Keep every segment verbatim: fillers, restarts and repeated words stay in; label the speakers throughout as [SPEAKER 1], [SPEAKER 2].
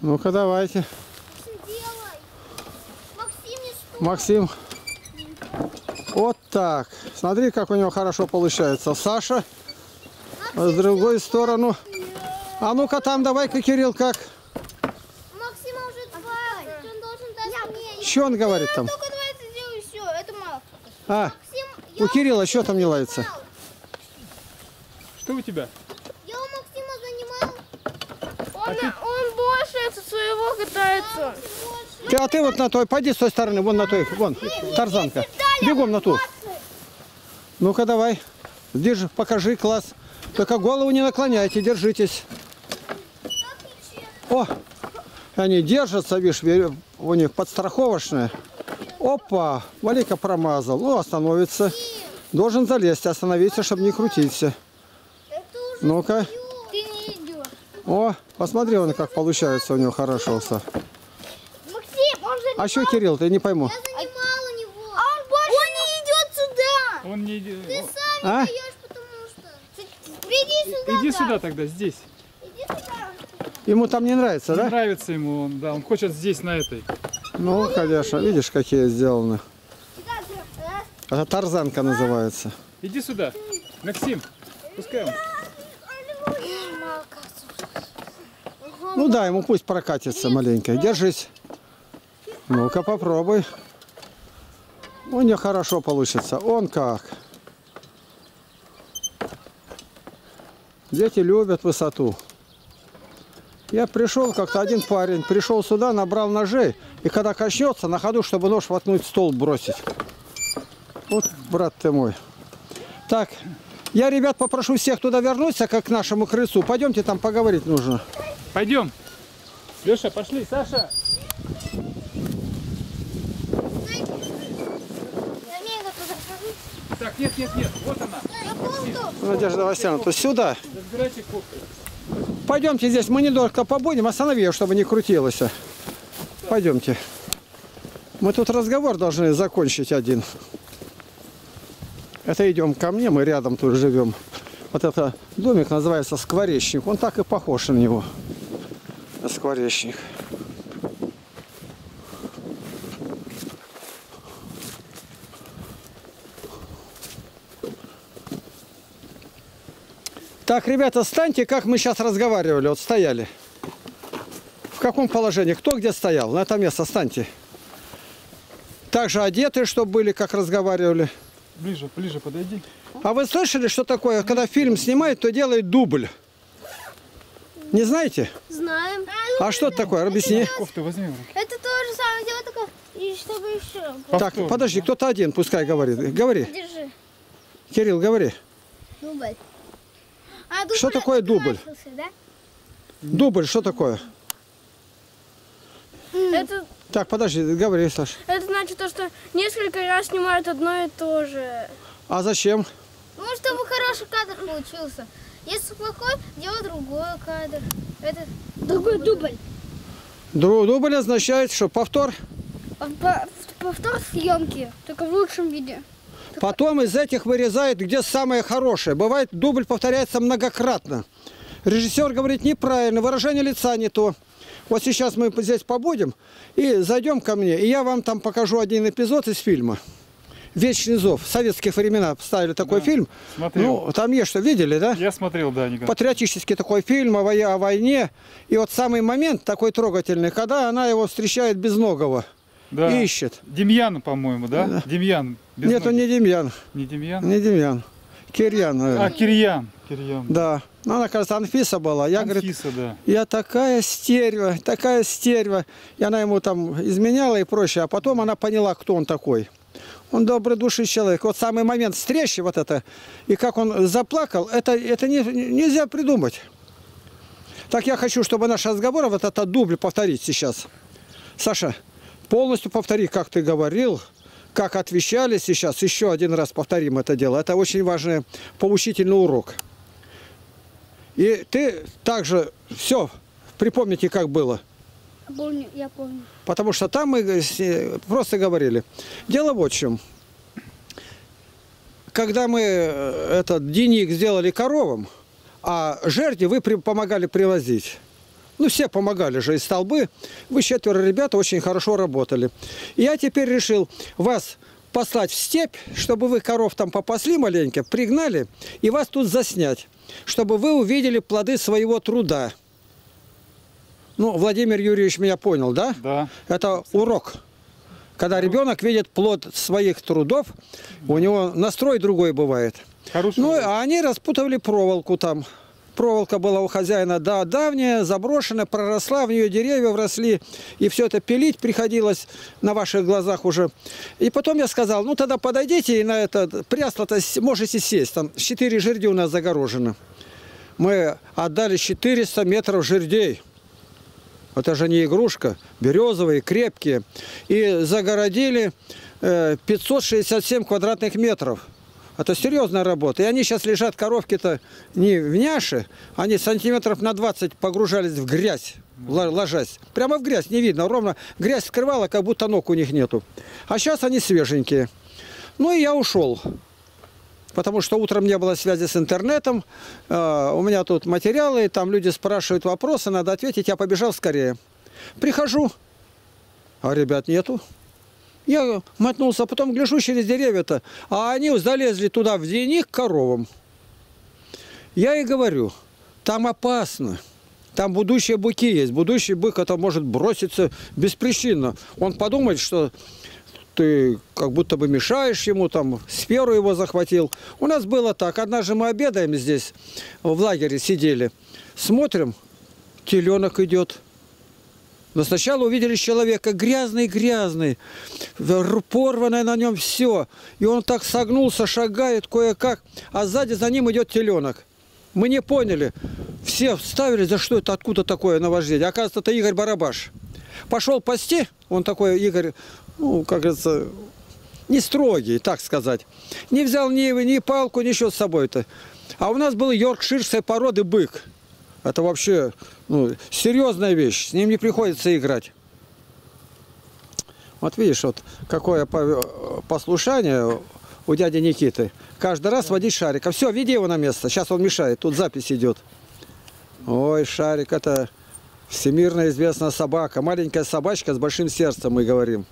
[SPEAKER 1] Ну-ка, давайте. Максим. Вот так. Смотри, как у него хорошо получается. Саша. С другой стороны. А ну-ка там, давай-ка, Кирилл, как?
[SPEAKER 2] Максима уже двадцать. Он должен дать мне.
[SPEAKER 1] Что он говорит там?
[SPEAKER 2] Только двадцать сделаю, все. Это мало.
[SPEAKER 1] А,
[SPEAKER 2] Максим,
[SPEAKER 1] у Кирилла что там не лается?
[SPEAKER 3] Что у тебя?
[SPEAKER 2] Я у Максима занимал.
[SPEAKER 4] Он, а он больше от своего катается.
[SPEAKER 1] Ты, а ты вот на той, пойди с той стороны, вон на той, вон, тарзанка. Бегом на ту. Ну-ка, давай. Держи, покажи, класс. Только голову не наклоняйте, держитесь. О, они держатся, видишь, у них подстраховочная. Опа, Валика промазал. Ну, остановится. Должен залезть, остановиться, чтобы не крутиться. Ну-ка.
[SPEAKER 2] Ты не идешь.
[SPEAKER 1] О, посмотри, он как получается у него хорошо все.
[SPEAKER 2] Максим, он же...
[SPEAKER 1] А что, Кирилл, ты не пойму.
[SPEAKER 2] Я занимал у него. А он больше... Он не идет сюда.
[SPEAKER 3] Он не идет.
[SPEAKER 2] Ты сам
[SPEAKER 1] А?
[SPEAKER 2] не даешь, потому что... Иди сюда.
[SPEAKER 3] Иди
[SPEAKER 2] да.
[SPEAKER 3] сюда тогда, здесь.
[SPEAKER 2] Иди сюда.
[SPEAKER 1] Ему там не нравится,
[SPEAKER 3] Не
[SPEAKER 1] да?
[SPEAKER 3] нравится ему, он, да, он хочет здесь, на этой.
[SPEAKER 1] Ну, конечно, видишь, какие сделаны.
[SPEAKER 2] Сюда, сюда.
[SPEAKER 1] Это тарзанка называется.
[SPEAKER 3] Иди сюда, Максим, пускай он.
[SPEAKER 1] Ну да, ему пусть прокатится маленько. Держись. Ну-ка, попробуй. У него хорошо получится. Он как. Дети любят высоту. Я пришел, как-то один парень, пришел сюда, набрал ножей. И когда качнется, на ходу, чтобы нож воткнуть в стол, бросить. Вот, брат ты мой. Так, я, ребят, попрошу всех туда вернуться, как к нашему крыльцу. Пойдемте, там поговорить нужно.
[SPEAKER 3] Пойдем. Леша, пошли, Саша. Так, нет, нет, нет, вот она.
[SPEAKER 1] Надежда Васильевна, то сюда.
[SPEAKER 3] Разбирайте кофту.
[SPEAKER 1] Пойдемте здесь, мы недолго побудем, останови ее, чтобы не крутилось. Пойдемте. Мы тут разговор должны закончить один. Это идем ко мне, мы рядом тут живем. Вот это домик называется Скворечник. Он так и похож на него. Скворечник. Так, ребята, встаньте, как мы сейчас разговаривали. Вот стояли. В каком положении? Кто где стоял? На это место встаньте. Также одеты, чтобы были, как разговаривали.
[SPEAKER 3] Ближе, ближе подойди.
[SPEAKER 1] А вы слышали, что такое, когда фильм снимают, то делают дубль? Не знаете?
[SPEAKER 2] Знаем.
[SPEAKER 1] А что это такое? Объясни.
[SPEAKER 3] Кофту возьми в руки.
[SPEAKER 2] Это то же самое дело, только и чтобы еще.
[SPEAKER 1] Так, подожди, кто-то один пускай говорит. Говори.
[SPEAKER 2] Держи.
[SPEAKER 1] Кирилл, говори.
[SPEAKER 2] Дубль. А, дубль
[SPEAKER 1] Что такое дубль?
[SPEAKER 2] начался, да?
[SPEAKER 1] Дубль, что такое?
[SPEAKER 4] Это,
[SPEAKER 1] Так, подожди, говори, Саш.
[SPEAKER 4] это значит то, что несколько раз снимают одно и то же.
[SPEAKER 1] А зачем?
[SPEAKER 2] Ну, чтобы хороший кадр получился. Если плохой, делай другой кадр. Это другой дубль.
[SPEAKER 1] Дру- Дубль означает, что повтор.
[SPEAKER 2] Повтор съемки, только в лучшем виде.
[SPEAKER 1] Потом из этих вырезают, где самое хорошее. Бывает, дубль повторяется многократно. Режиссер говорит неправильно, выражение лица не то. Вот сейчас мы здесь побудем и зайдем ко мне, и я вам там покажу один эпизод из фильма. «Вечный зов». В советские времена ставили такой
[SPEAKER 3] Да,
[SPEAKER 1] фильм.
[SPEAKER 3] смотрел.
[SPEAKER 1] Ну, там есть что, видели, да?
[SPEAKER 3] Я смотрел, да, Николай.
[SPEAKER 1] Патриотический такой фильм о, вой- о войне. И вот самый момент такой трогательный, когда она его встречает безногого.
[SPEAKER 3] Да.
[SPEAKER 1] И ищет.
[SPEAKER 3] Демьян, по-моему, да?
[SPEAKER 1] Да.
[SPEAKER 3] Демьян. без
[SPEAKER 1] Нет, он
[SPEAKER 3] ноги.
[SPEAKER 1] не Демьян.
[SPEAKER 3] Не Демьян?
[SPEAKER 1] Не Демьян. Кирьян, наверное.
[SPEAKER 3] А, Кирьян. Кирьян.
[SPEAKER 1] Да. Ну, она, кажется, Анфиса была. Я, говорит,
[SPEAKER 3] Анфиса, да.
[SPEAKER 1] я такая стерва, такая стерва. И она ему там изменяла и прочее. А потом она поняла, кто он такой. Он добрый души человек. Вот самый момент встречи вот это, и как он заплакал, это, это не, нельзя придумать. Так я хочу, чтобы наш разговор, вот этот дубль повторить сейчас. Саша, полностью повтори, как ты говорил, как отвечали сейчас. Еще один раз повторим это дело. Это очень важный поучительный урок. И ты также все припомните, как было.
[SPEAKER 2] Помню, я помню.
[SPEAKER 1] Потому что там мы просто говорили. Дело вот в чем. Когда мы этот денег сделали коровам, а жерди вы при, помогали привозить. Ну, все помогали же из столбы. Вы четверо ребята очень хорошо работали. И я теперь решил вас послать в степь, чтобы вы коров там попасли маленько, пригнали, и вас тут заснять, чтобы вы увидели плоды своего труда. Ну, Владимир Юрьевич меня понял, да?
[SPEAKER 3] Да.
[SPEAKER 1] Это урок. Когда ребенок видит плод своих трудов, у него настрой другой бывает.
[SPEAKER 3] Хороший
[SPEAKER 1] Ну,
[SPEAKER 3] урок.
[SPEAKER 1] а они распутывали проволоку там. Проволока была у хозяина, да, давняя, заброшенная, проросла, в нее деревья вросли, и все это пилить приходилось на ваших глазах уже. И потом я сказал, ну тогда подойдите и на это прясло-то можете сесть, там четыре жерди у нас загорожены. Мы отдали четыреста метров жердей. Это же не игрушка, березовые, крепкие. И загородили пятьсот шестьдесят семь квадратных метров. Это серьезная работа. И они сейчас лежат, коровки-то не в няше, они сантиметров на двадцать погружались в грязь, ложась. Прямо в грязь, не видно, ровно грязь скрывала, как будто ног у них нету. А сейчас они свеженькие. Ну и я ушел. Потому что утром не было связи с интернетом. Uh, у меня тут материалы, там люди спрашивают вопросы, надо ответить. Я побежал скорее. Прихожу, а ребят нету. Я мотнулся, потом гляжу через деревья-то, а они залезли туда в денег к коровам. Я и говорю, там опасно. Там будущие быки есть. Будущий бык это может броситься беспричинно. Он подумает, что ты как будто бы мешаешь ему, там, сферу его захватил. У нас было так. Однажды мы обедаем здесь, в лагере сидели. Смотрим, теленок идет. Но сначала увидели человека грязный-грязный, порванное на нем все. И он так согнулся, шагает кое-как, а сзади за ним идет теленок. Мы не поняли. Все вставили, за что это, откуда такое наваждение. Оказывается, это Игорь Барабаш. Пошел пасти, он такой, Игорь, ну, как говорится, не строгий, так сказать. Не взял ни, ни палку, ничего с собой-то. А у нас был йоркширской породы бык. Это вообще ну, серьезная вещь, с ним не приходится играть. Вот видишь, вот какое послушание у дяди Никиты. Каждый раз водить шарика. Все, веди его на место, сейчас он мешает, тут запись идет. Ой, шарик, это всемирно известная собака. Маленькая собачка с большим сердцем, мы говорим.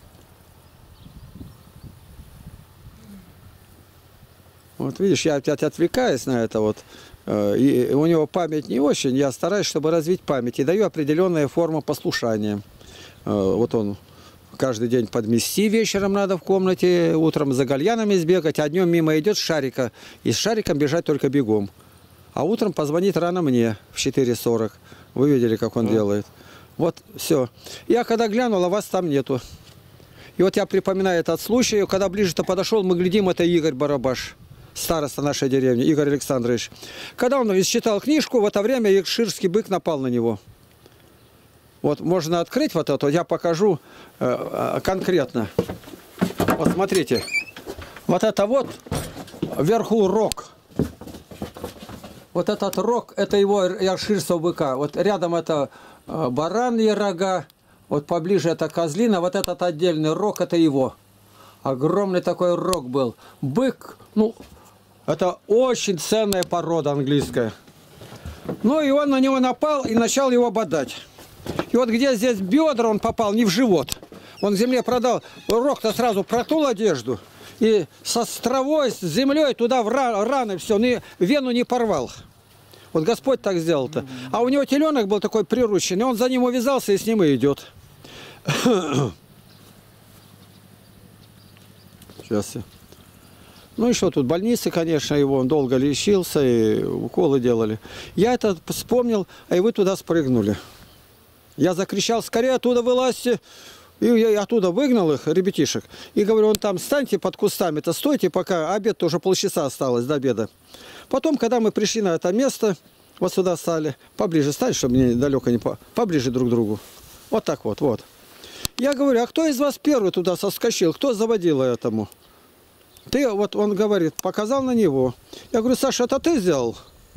[SPEAKER 1] Вот видишь, я опять отвлекаюсь на это вот. И у него память не очень, я стараюсь, чтобы развить память, и даю определенные формы послушания. Вот он каждый день подмести, вечером надо в комнате, утром за гальянами сбегать, а днем мимо идет шарика, и с шариком бежать только бегом. А утром позвонит рано мне в четыре сорок. Вы видели, как он да. делает. Вот, все. Я когда глянул, а вас там нету. И вот я припоминаю этот случай, когда ближе-то подошел, мы глядим, это Игорь Барабаш. Староста нашей деревни, Игорь Александрович. Когда он исчитал книжку, в это время йоркширский бык напал на него. Вот можно открыть вот это, я покажу э, конкретно. Вот смотрите. Вот это вот вверху рог. Вот этот рог, это его йоркширского быка. Вот рядом это э, бараньи рога, вот поближе это козлина, вот этот отдельный рог, это его. Огромный такой рог был. Бык, ну... Это очень ценная порода английская. Ну и он на него напал и начал его бодать. И вот где здесь бедра, он попал не в живот. Он к земле продал, рог-то сразу протул одежду. И со травой, с землей туда в раны все, вену не порвал. Вот Господь так сделал-то. А у него теленок был такой прирученный, он за ним увязался и с ним и идет. Сейчас я... Ну и что тут, больницы, конечно, его он долго лечился, и уколы делали. Я это вспомнил, а и вы туда спрыгнули. Я закричал, скорее оттуда вылазьте. И я оттуда выгнал их, ребятишек. И говорю, вон там встаньте под кустами-то, стойте, пока обед уже полчаса осталось до обеда. Потом, когда мы пришли на это место, вот сюда стали, поближе стали, чтобы мне далеко не по... Поближе друг к другу. Вот так вот, вот. Я говорю, а кто из вас первый туда соскочил? Кто заводил этому? Ты, вот он говорит, показал на него. Я говорю, Саша, это ты сделал?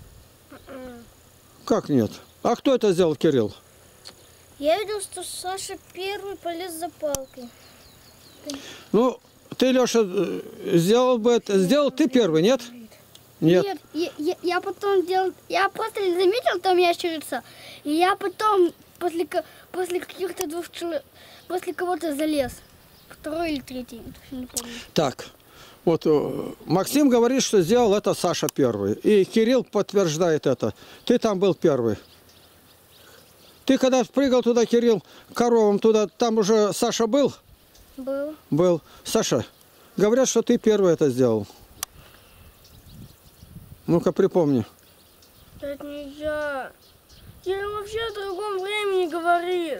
[SPEAKER 1] Как нет? А кто это сделал, Кирилл?
[SPEAKER 2] Я видел, что Саша первый полез за палкой.
[SPEAKER 1] Ну, ты, Леша, сделал бы это. Сделал ты первый, нет? Нет.
[SPEAKER 4] Нет, я, я- я потом делал, я просто не заметил там ящерица, и я потом после, ка- после каких-то двух человек, после кого-то залез. Второй или третий, точно не помню.
[SPEAKER 1] Так, вот э, Максим говорит, что сделал это Саша первый. И Кирилл подтверждает это. Ты там был первый. Ты когда прыгал туда, Кирилл, коровам туда, там уже Саша был?
[SPEAKER 4] Был.
[SPEAKER 1] Был. Саша, говорят, что ты первый это сделал. Ну-ка, припомни.
[SPEAKER 4] Это не я. Я вообще о другом времени говорит.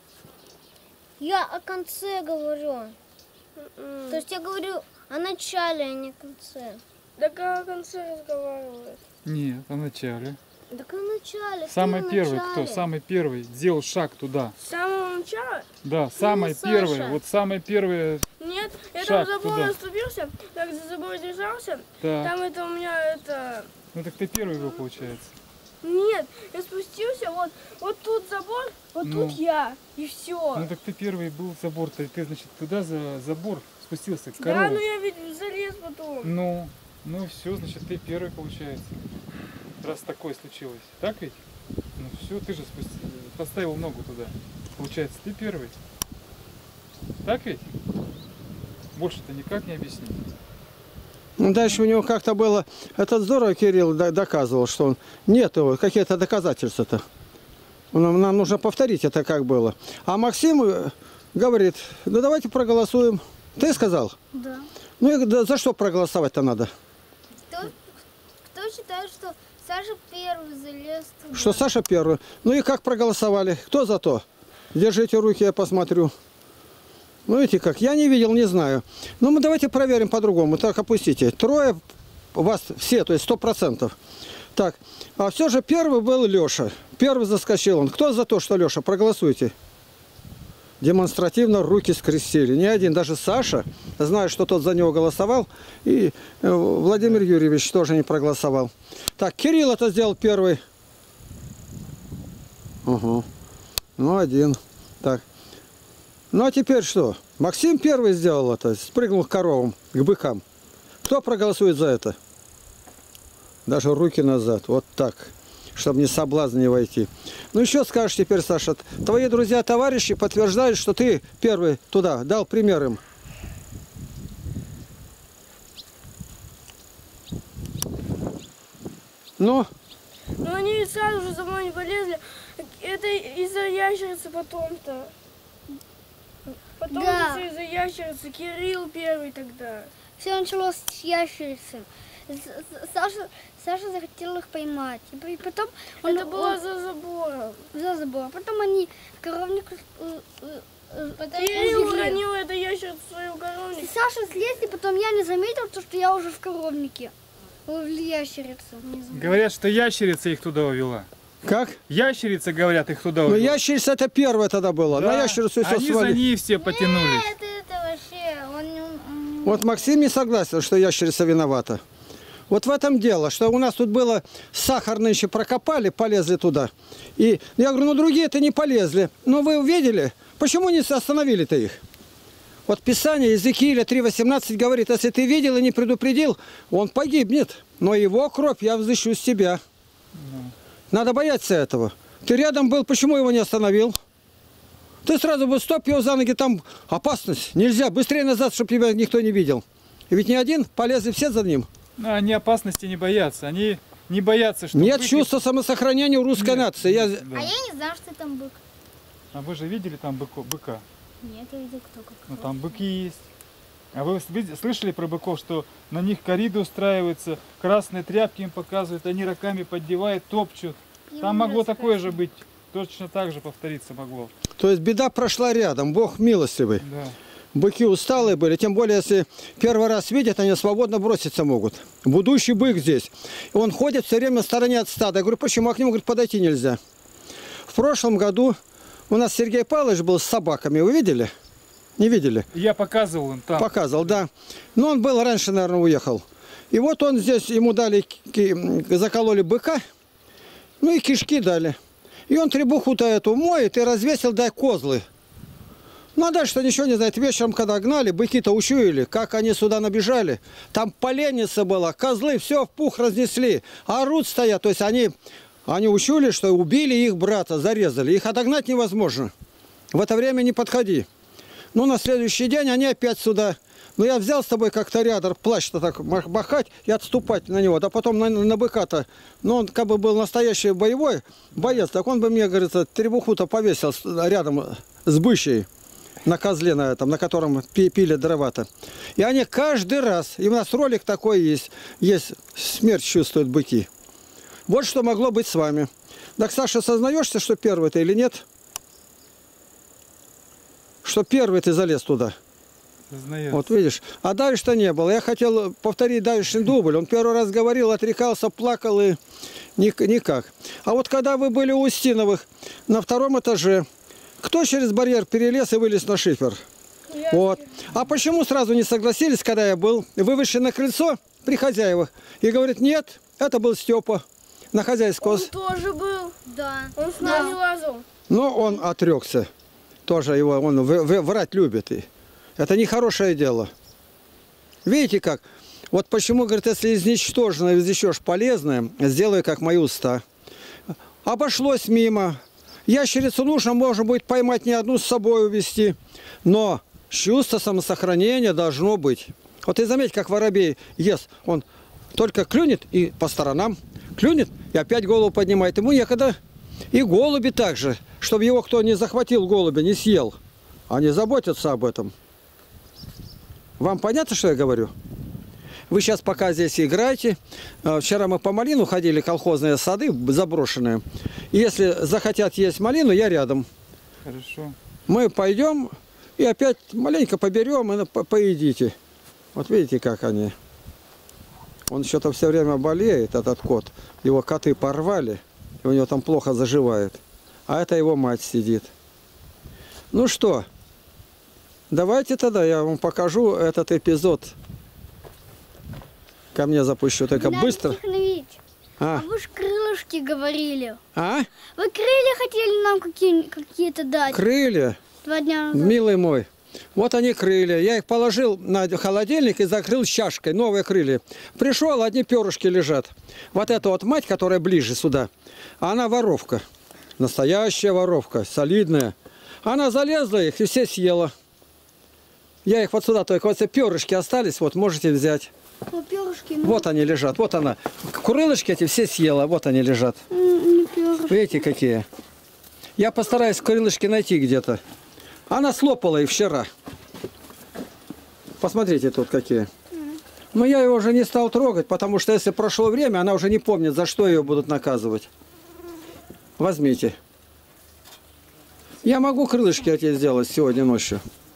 [SPEAKER 2] Я о конце говорю. То есть я говорю о начале, а не о конце.
[SPEAKER 4] Так о конце разговаривает.
[SPEAKER 3] Нет, в начале.
[SPEAKER 2] Так о начале. ты
[SPEAKER 3] Самый
[SPEAKER 2] в
[SPEAKER 3] первый,
[SPEAKER 2] начале.
[SPEAKER 3] кто? Самый первый сделал шаг туда.
[SPEAKER 4] С самого начала?
[SPEAKER 3] Да, самый
[SPEAKER 2] Саша.
[SPEAKER 3] первый. Вот самый первый.
[SPEAKER 4] Нет, я
[SPEAKER 3] Шаг
[SPEAKER 4] там за забор
[SPEAKER 3] туда.
[SPEAKER 4] наступился, так за забор держался.
[SPEAKER 3] Да.
[SPEAKER 4] Там это у меня это...
[SPEAKER 3] Ну так ты первый был, получается.
[SPEAKER 4] Нет, я спустился, вот, вот тут забор, вот
[SPEAKER 3] Ну.
[SPEAKER 4] тут я, и все.
[SPEAKER 3] Ну так ты первый был забор. Ты, ты значит, туда за забор спустился к
[SPEAKER 4] Да,
[SPEAKER 3] корове.
[SPEAKER 4] ну я ведь залез потом.
[SPEAKER 3] Ну, ну все, значит, ты первый, получается. Раз такое случилось. Так ведь? Ну все, ты же спусти... поставил ногу туда. Получается, ты первый. Так ведь? Больше-то никак не объяснить.
[SPEAKER 1] Ну, дальше у него как-то было... Это здорово Кирилл до- доказывал, что он... Нет какие-то доказательства-то. Нам, нам нужно повторить это, как было. А Максим э, говорит, ну давайте проголосуем. Ты сказал?
[SPEAKER 2] Да.
[SPEAKER 1] Ну и да, за что проголосовать-то надо?
[SPEAKER 2] Кто, кто считает, что Саша первый залез туда?
[SPEAKER 1] Что Саша первый. Ну и как проголосовали? Кто за то? Держите руки, я посмотрю. Ну видите как, я не видел, не знаю. Ну мы давайте проверим по-другому. Так, опустите. Трое, у вас все, то есть сто процентов. Так, а все же первый был Леша. Первый заскочил он. Кто за то, что Леша? Проголосуйте. Демонстративно руки скрестили. Не один, даже Саша, знаю, что тот за него голосовал. И э, Владимир Юрьевич тоже не проголосовал. Так, Кирилл это сделал первый. Угу. Ну, один. Так. Ну, а теперь что? Максим первый сделал это. Спрыгнул к коровам, к быкам. Кто проголосует за это? Даже руки назад. Вот так. Чтобы не соблазн не войти. Ну, еще скажешь теперь, Саша. Твои друзья, товарищи подтверждают, что ты первый туда дал пример им. Ну?
[SPEAKER 4] Но они ведь сразу же за мной не полезли. Это из-за ящерицы потом-то. Потом
[SPEAKER 2] Да.
[SPEAKER 4] это из-за ящерицы. Кирилл первый тогда.
[SPEAKER 2] Все началось с ящерицы. С- с- Саша, Саша захотел их поймать. И по- и потом он,
[SPEAKER 4] Это было
[SPEAKER 2] он
[SPEAKER 4] за забором.
[SPEAKER 2] за забор. Потом они в коровник э, э, э,
[SPEAKER 4] Кирилл
[SPEAKER 2] узгли.
[SPEAKER 4] уронил эту ящерицу в свою коровник.
[SPEAKER 2] Саша слезли, потом я не заметил, то, что я уже в коровнике. Ловили ящерицу. Не знаю.
[SPEAKER 3] Говорят, что ящерица их туда увела.
[SPEAKER 1] Как?
[SPEAKER 3] Ящерица, говорят, их туда
[SPEAKER 1] Ну,
[SPEAKER 3] увела.
[SPEAKER 1] ящерица это первое тогда было.
[SPEAKER 3] Да,
[SPEAKER 1] На ящерицу все
[SPEAKER 3] они за
[SPEAKER 1] свалили.
[SPEAKER 3] ней все потянулись.
[SPEAKER 2] Нет, это вообще, он, не- он не-
[SPEAKER 1] Вот Максим не согласен, что ящерица виновата. Вот в этом дело, что у нас тут было сахар нынче прокопали, полезли туда. И я говорю, ну другие-то не полезли. Но вы увидели, почему не остановили-то их? Вот Писание Иезекииля три восемнадцать говорит, если ты видел и не предупредил, он погибнет. Но его кровь я взыщу с тебя. Надо бояться этого. Ты рядом был, почему его не остановил? Ты сразу бы стоп, его за ноги, там опасность. Нельзя, быстрее назад, чтобы тебя никто не видел. И ведь не один, полезли все за ним.
[SPEAKER 3] Ну, они опасности не боятся. Они не боятся, что...
[SPEAKER 1] Нет
[SPEAKER 3] быки-
[SPEAKER 1] чувства самосохранения у русской
[SPEAKER 3] Нет.
[SPEAKER 1] нации. Я...
[SPEAKER 3] Да.
[SPEAKER 2] А я не знаю, что там бык.
[SPEAKER 3] А вы же видели там быко- быка?
[SPEAKER 2] Нет, я видел, кто как.
[SPEAKER 3] Ну там быки есть. А вы види- слышали про быков, что на них кориды устраиваются, красные тряпки им показывают, они руками поддевают, топчут. Там могло такое же быть. Точно так же повториться могло.
[SPEAKER 1] То есть беда прошла рядом, Бог милостивый.
[SPEAKER 3] Да.
[SPEAKER 1] Быки усталые были, тем более, если первый раз видят, они свободно броситься могут. Будущий бык здесь. И он ходит все время на стороне от стада. Я говорю, почему? А к нему, говорит, подойти нельзя. В прошлом году у нас Сергей Павлович был с собаками. Вы видели? Не видели?
[SPEAKER 3] Я показывал им там.
[SPEAKER 1] Показывал, да. Но он был раньше, наверное, уехал. И вот он здесь, ему дали, ки- закололи быка, ну и кишки дали. И он требуху-то эту моет и развесил, дай козлы. Ну а дальше-то ничего не знает. Вечером, когда гнали, быки-то учуяли, как они сюда набежали. Там поленница была, козлы все в пух разнесли. А орут стоят, то есть они, они учуяли, что убили их брата, зарезали. Их отогнать невозможно. В это время не подходи. Ну, на следующий день они опять сюда. Ну, я взял с тобой как-то рядом плащ-то так махать и отступать на него. Да потом на, на быка-то. Ну, он как бы был настоящий боевой боец. Так он бы мне, говорится, требуху-то повесил рядом с бычьей на козле на этом, на котором пили дрова-то. И они каждый раз, и у нас ролик такой есть, есть смерть чувствуют быки. Вот что могло быть с вами. Так, Саша, сознаешься, что первый ты или нет? Что первый ты залез туда?
[SPEAKER 3] Сознается.
[SPEAKER 1] Вот видишь. А дальше-то не было. Я хотел повторить дальше дубль. Он первый раз говорил, отрекался, плакал и никак. А вот когда вы были у Устиновых на втором этаже, кто через барьер перелез и вылез на шифер? Я. Вот. А почему сразу не согласились, когда я был? Вы вышли на крыльцо при хозяевах и говорит, нет, это был Степа на хозяйского.
[SPEAKER 4] Он тоже был.
[SPEAKER 2] Да.
[SPEAKER 4] Он с нами лазал.
[SPEAKER 1] Но он отрекся. Тоже его, он врать любит. И это нехорошее дело. Видите как? Вот почему, говорит, если изничтоженное извлечешь полезное, сделай как мои уста. Обошлось мимо. Ящерицу нужно, можно будет поймать, не одну с собой увезти. Но чувство самосохранения должно быть. Вот и заметь, как воробей ест. Он только клюнет и по сторонам. Клюнет и опять голову поднимает. Ему некогда. И голуби также. Чтобы его кто не захватил, голубя, не съел. Они заботятся об этом. Вам понятно, что я говорю? Вы сейчас пока здесь играете. Вчера мы по малину ходили, колхозные сады заброшенные. И если захотят есть малину, я рядом.
[SPEAKER 3] Хорошо.
[SPEAKER 1] Мы пойдем и опять маленько поберем и по поедите. Вот видите, как они. Он что-то все время болеет, этот кот. Его коты порвали, и у него там плохо заживает. А это его мать сидит. Ну что, давайте тогда я вам покажу этот эпизод. Ко мне запущу, только
[SPEAKER 4] Геннадий
[SPEAKER 1] быстро.
[SPEAKER 4] Тихонович,
[SPEAKER 1] А?
[SPEAKER 4] а вы ж крылышки говорили.
[SPEAKER 1] А?
[SPEAKER 4] Вы крылья хотели нам какие- какие-то дать
[SPEAKER 1] Крылья,
[SPEAKER 4] два дня назад.
[SPEAKER 1] милый мой. Вот они крылья. Я их положил на холодильник и закрыл чашкой. Новые крылья. Пришел, одни перышки лежат. Вот эта вот мать, которая ближе сюда, она воровка. Настоящая воровка, солидная. Она залезла их и все съела. Я их вот сюда, только вот эти перышки остались, вот можете взять.
[SPEAKER 4] Ну, перышки, ну,
[SPEAKER 1] Вот они лежат, вот она. Крылышки эти все съела, вот они лежат.
[SPEAKER 4] м, не перышки.
[SPEAKER 1] Видите, какие? Я постараюсь крылышки найти где-то. Она слопала их вчера. Посмотрите тут какие. Но я ее уже не стал трогать, потому что если прошло время, она уже не помнит, за что ее будут наказывать. Возьмите. Я могу крылышки эти сделать сегодня ночью.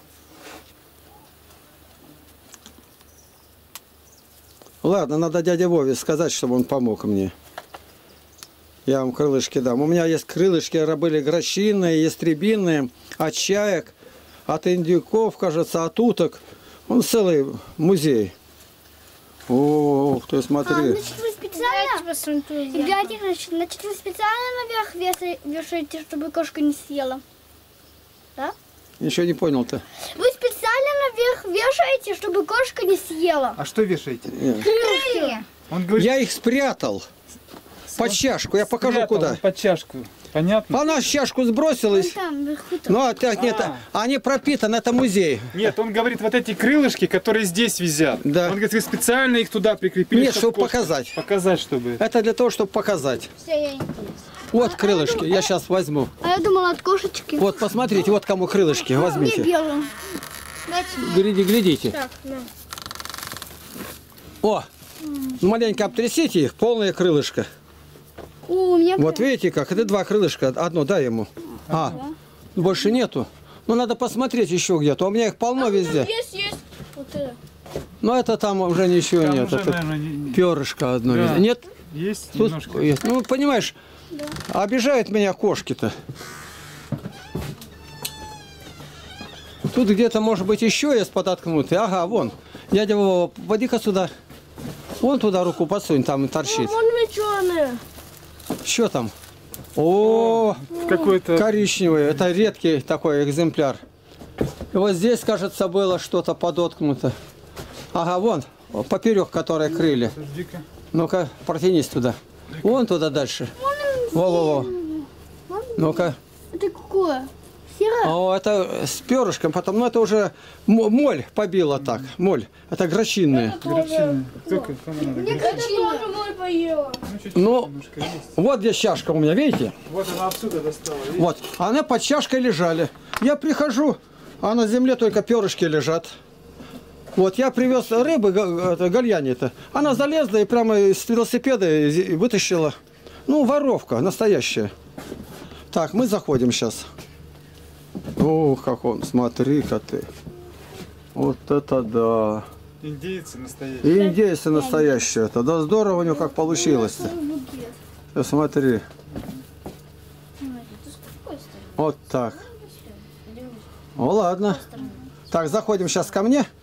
[SPEAKER 1] Ладно, надо дяде Вове сказать, чтобы он помог мне. Я вам крылышки дам. У меня есть крылышки, были грачиные, ястребиные, от чаек, от индюков, кажется, от уток. Он целый музей. О, ты
[SPEAKER 4] А,
[SPEAKER 1] смотри.
[SPEAKER 4] значит, вы специально... Геннадий Тихонович, значит, вы специально наверх веса- вешаете, чтобы кошка не съела? Да?
[SPEAKER 1] Ничего не понял-то.
[SPEAKER 4] Вы специально наверх вешаете, чтобы кошка не съела?
[SPEAKER 3] А что вешаете?
[SPEAKER 1] Нет.
[SPEAKER 4] Крылья.
[SPEAKER 3] Он говорит,
[SPEAKER 1] Я их спрятал под чашку. Я покажу,
[SPEAKER 3] спрятал
[SPEAKER 1] куда.
[SPEAKER 3] под чашку. Понятно?
[SPEAKER 1] Она в чашку сбросилась.
[SPEAKER 4] Вон там, вверху там.
[SPEAKER 1] Ну, а так нет,
[SPEAKER 3] А.
[SPEAKER 1] они пропитаны, это музей.
[SPEAKER 3] Нет, он говорит, вот эти крылышки, которые здесь висят.
[SPEAKER 1] Да.
[SPEAKER 3] Он говорит, вы специально их туда прикрепили.
[SPEAKER 1] Нет, чтобы
[SPEAKER 3] кошка-
[SPEAKER 1] показать.
[SPEAKER 3] Показать, чтобы.
[SPEAKER 1] Это для того, чтобы показать.
[SPEAKER 2] Все, я не
[SPEAKER 1] Вот крылышки, я сейчас возьму.
[SPEAKER 4] А я думала от кошечки.
[SPEAKER 1] Вот, посмотрите, вот кому крылышки,
[SPEAKER 4] Не
[SPEAKER 1] возьмите.
[SPEAKER 4] белую.
[SPEAKER 1] Гляди, глядите.
[SPEAKER 2] Так, на.
[SPEAKER 1] О, маленько обтрясите их, полное крылышко.
[SPEAKER 4] О, у меня
[SPEAKER 1] Вот
[SPEAKER 4] прям-
[SPEAKER 1] видите как, это два крылышка, одно дай ему. А, больше нету. Ну, надо посмотреть еще где-то, у меня их полно везде.
[SPEAKER 2] Есть, есть. Вот это.
[SPEAKER 1] Но это там уже ничего
[SPEAKER 3] Там
[SPEAKER 1] нет,
[SPEAKER 3] уже,
[SPEAKER 1] это
[SPEAKER 3] наверное, не- не-
[SPEAKER 1] перышко одно
[SPEAKER 3] Да.
[SPEAKER 1] везде. Нет?
[SPEAKER 3] Есть
[SPEAKER 1] Тут
[SPEAKER 3] немножко.
[SPEAKER 1] есть. Ну, понимаешь, обижают меня кошки-то. Тут где-то, может быть, еще есть подоткнутый. Ага, вон. Дядя Вова, поди-ка сюда. Вон туда руку подсунь, там торчит.
[SPEAKER 4] Вон вечерные.
[SPEAKER 1] Что там? О,
[SPEAKER 3] Какой-то...
[SPEAKER 1] коричневый. Это редкий такой экземпляр. И вот здесь, кажется, было что-то подоткнуто. Ага, вон, поперек, которые крылья.
[SPEAKER 3] Подожди-ка.
[SPEAKER 1] Ну-ка, протянись туда. Вон туда дальше. Во-во-во. Ну-ка.
[SPEAKER 4] Это какое? Серое?
[SPEAKER 1] О, это с перышком, потом, ну это уже м- моль побила так. Моль. Это грачинные.
[SPEAKER 3] Гречина. Только кому надо? Гречина.
[SPEAKER 4] Это тоже мой поела.
[SPEAKER 3] Ну, чуть-чуть
[SPEAKER 1] Ну,
[SPEAKER 3] немножко есть.
[SPEAKER 1] вот где чашка у меня, видите?
[SPEAKER 3] Вот она отсюда достала, видишь?
[SPEAKER 1] Вот. Они под чашкой лежали. Я прихожу, а на земле только перышки лежат. Вот, я привез рыбы, га- это, гальяне-то. Она залезла и прямо с велосипеда и- и вытащила. Ну, воровка настоящая. Так, мы заходим сейчас. Ух, как он, смотри-ка ты. Вот это да.
[SPEAKER 3] Индейцы настоящие.
[SPEAKER 1] И индейцы настоящие. Это да здорово у него как получилось-то. Э, Смотри. Вот так. Ну ладно. Так, заходим сейчас ко мне.